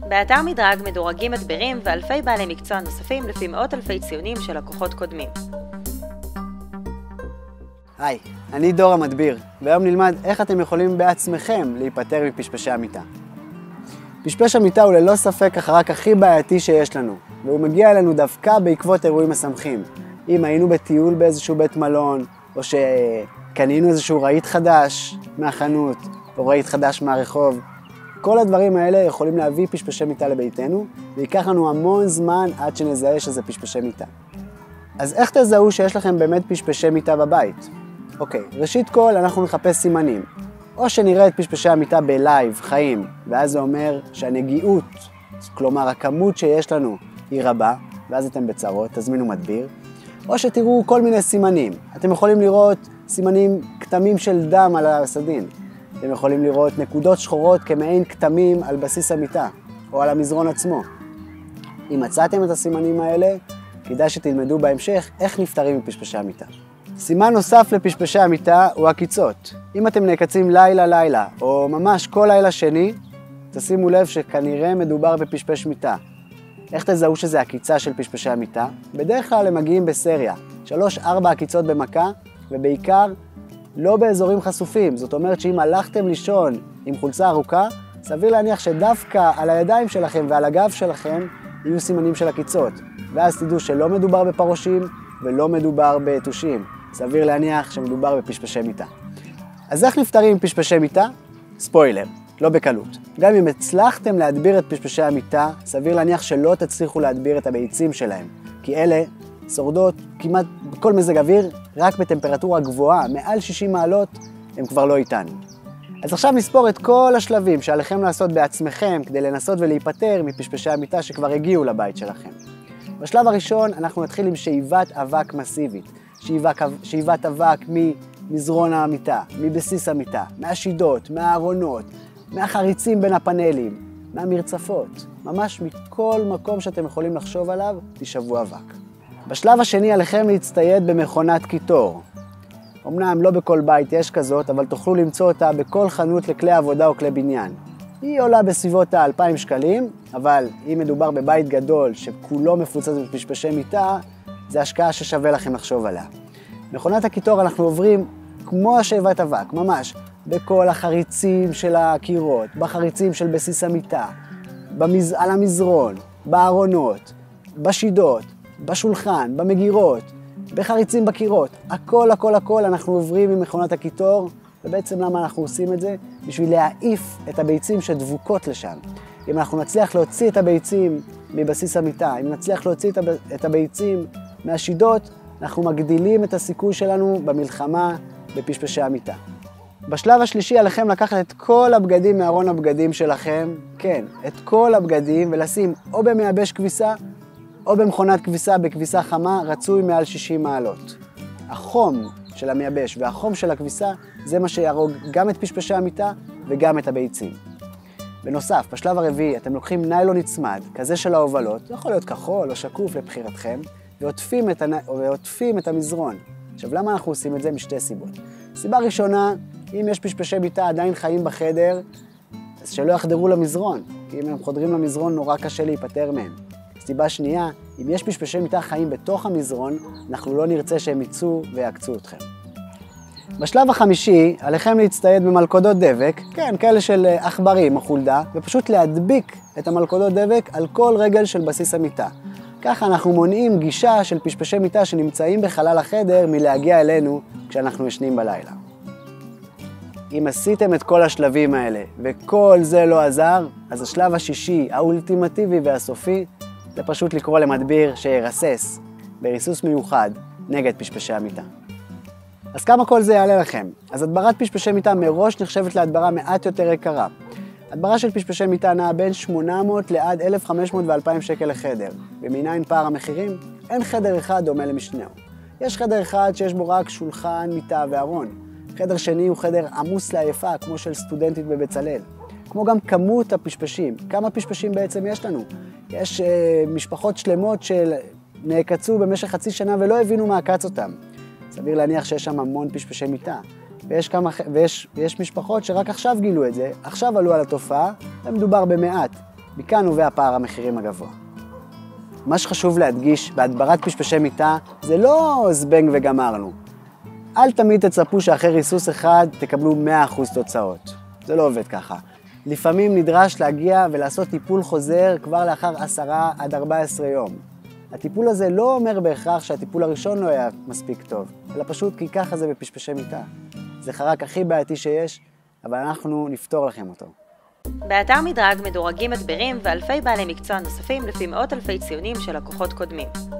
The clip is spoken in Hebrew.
באתר מדרג מדורגים מדבירים ואלפי בעלי מקצוע נוספים לפי מאות אלפי ציונים של לקוחות קודמים. היי, אני דור המדביר, והיום נלמד איך אתם יכולים בעצמכם להיפטר מפשפשי המיטה. פשפש המיטה הוא ללא ספק החרק הכי בעייתי שיש לנו, והוא מגיע אלינו דווקא בעקבות אירועים משמחים. אם היינו בטיול באיזשהו בית מלון, או שקנינו איזשהו רהיט חדש מהחנות, או רהיט חדש מהרחוב, כל הדברים האלה יכולים להביא פשפשי מיטה לביתנו, ויקח לנו המון זמן עד שנזהה שזה פשפשי מיטה. אז איך תזהו שיש לכם באמת פשפשי מיטה בבית? אוקיי, ראשית כל אנחנו נחפש סימנים. או שנראה את פשפשי המיטה בלייב, חיים, ואז זה אומר שהנגיעות, כלומר הכמות שיש לנו, היא רבה, ואז אתם בצרות, תזמינו מדביר. או שתראו כל מיני סימנים. אתם יכולים לראות סימנים כתמים של דם על הסדין. אתם יכולים לראות נקודות שחורות כמעין כתמים על בסיס המיטה, או על המזרון עצמו. אם מצאתם את הסימנים האלה, כדאי שתלמדו בהמשך איך נפטרים מפשפשי המיטה. סימן נוסף לפשפשי המיטה הוא הקיצות. אם אתם נעקצים לילה, או ממש כל לילה שני, תשימו לב שכנראה מדובר בפשפש מיטה. איך תזהו שזה הקיצה של פשפשי המיטה? בדרך כלל הם מגיעים בסריה, 3-4 הקיצות במכה, ובעיקר לא באזורים חשופים. זאת אומרת שאם הלכתם לישון עם חולצה ארוכה, סביר להניח שדווקא על הידיים שלכם ועל הגב שלכם יהיו סימנים של הקיצות. ואז תדעו שלא מדובר בפרושים ולא מדובר ביתושים. סביר להניח שמדובר בפשפשי מיטה. אז איך נפטרים עם פשפשי מיטה? ספוילר, לא בקלות. גם אם הצלחתם להדביר את פשפשי המיטה, סביר להניח שלא תצליחו להדביר את הביצים שלהם, כי אלה שורדות כמעט בכל מזג אוויר, רק בטמפרטורה גבוהה, מעל 60 מעלות, הם כבר לא איתנו. אז עכשיו נספור את כל השלבים שעליכם לעשות בעצמכם כדי לנסות ולהיפטר מפשפשי המיטה שכבר הגיעו לבית שלכם. בשלב הראשון אנחנו נתחיל עם שאיבת אבק מסיבית. שאיבת אבק ממזרון המיטה, מבסיס המיטה, מהשידות, מהארונות, מהחריצים בין הפאנלים, מהמרצפות. ממש מכל מקום שאתם יכולים לחשוב עליו, תשאבו אבק. בשלב השני עליכם להצטייד במכונת קיטור. אמנם לא בכל בית יש כזאת, אבל תוכלו למצוא אותה בכל חנות לכלי עבודה או כלי בניין. היא עולה בסביבות ה-2,000 שקלים, אבל אם מדובר בבית גדול שכולו מפוצץ בפשפשי מיטה, זה השקעה ששווה לכם לחשוב עליה. מכונת הקיטור אנחנו עוברים כמו השאיבת אבק, ממש, בכל החריצים של הקירות, בחריצים של בסיס המיטה, על המזרון, בארונות, בשידות, בשולחן, במגירות, בחריצים בקירות. הכל אנחנו עוברים עם מכונת הקיטור, ובעצם למה אנחנו עושים את זה? בשביל להעיף את הביצים שדבוקות לשם. אם אנחנו נצליח להוציא את הביצים מבסיס המיטה, אם נצליח להוציא את הביצים מהשידות, אנחנו מגדילים את הסיכוי שלנו במלחמה בפשפשי המיטה. בשלב השלישי עליכם לקחת את כל הבגדים מארון הבגדים שלכם, כן, את כל הבגדים, ולשים או במייבש כביסה, או במכונת כביסה בכביסה חמה, רצוי מעל 60 מעלות. החום של המייבש והחום של הכביסה, זה מה שיהרוג גם את פשפשי המיטה וגם את הביצים. בנוסף, בשלב הרביעי אתם לוקחים ניילון נצמד, כזה של ההובלות, זה יכול להיות כחול או שקוף לבחירתכם, ועוטפים את המזרון. עכשיו, למה אנחנו עושים את זה? משתי סיבות. סיבה ראשונה, אם יש פשפשי מיטה עדיין חיים בחדר, אז שלא יחדרו למזרון, כי אם הם חודרים למזרון נורא קשה להיפטר מהם. סיבה שנייה, אם יש פשפשי מיטה חיים בתוך המזרון, אנחנו לא נרצה שהם יצאו ויעקצו אתכם. בשלב החמישי, עליכם להצטייד במלכודות דבק, כן, כאלה של עכברים או חולדה, ופשוט להדביק את המלכודות דבק על כל רגל של בסיס המיטה. ככה אנחנו מונעים גישה של פשפשי מיטה שנמצאים בחלל החדר מלהגיע אלינו כשאנחנו ישנים בלילה. אם עשיתם את כל השלבים האלה וכל זה לא עזר, אז השלב השישי, האולטימטיבי והסופי, זה פשוט לקרוא למדביר שירסס בריסוס מיוחד נגד פשפשי המיטה. אז כמה כל זה יעלה לכם? אז הדברת פשפשי מיטה מראש נחשבת להדברה מעט יותר יקרה. הדברה של פשפשי מיטה נעה בין 800 לעד 1,500 ו-2,000 שקל לחדר. ומניין פער המחירים? אין חדר אחד דומה למשנהו. יש חדר אחד שיש בו רק שולחן, מיטה וארון. חדר שני הוא חדר עמוס לעייפה, כמו של סטודנטית בבצלאל. כמו גם כמות הפשפשים. כמה פשפשים בעצם יש לנו? יש משפחות שלמות שנעקצו במשך חצי שנה ולא הבינו מה עקץ אותם. סביר להניח שיש שם המון פשפשי מיטה. ויש משפחות שרק עכשיו גילו את זה, עכשיו עלו על התופעה, ומדובר במעט. מכאן נובע פער המחירים הגבוה. מה שחשוב להדגיש בהדברת פשפשי מיטה זה לא זבנג וגמרנו. אל תמיד תצפו שאחרי ריסוס אחד תקבלו 100% תוצאות. זה לא עובד ככה. לפעמים נדרש להגיע ולעשות טיפול חוזר כבר לאחר 10 עד 14 יום. הטיפול הזה לא אומר בהכרח שהטיפול הראשון לא היה מספיק טוב, אלא פשוט כי ככה זה בפשפשי מיטה. זה חרק הכי בעייתי שיש, אבל אנחנו נפתור לכם אותו. באתר מדרג מדורגים מדבירים ואלפי בעלי מקצוע נוספים לפי מאות אלפי ציונים של לקוחות קודמים.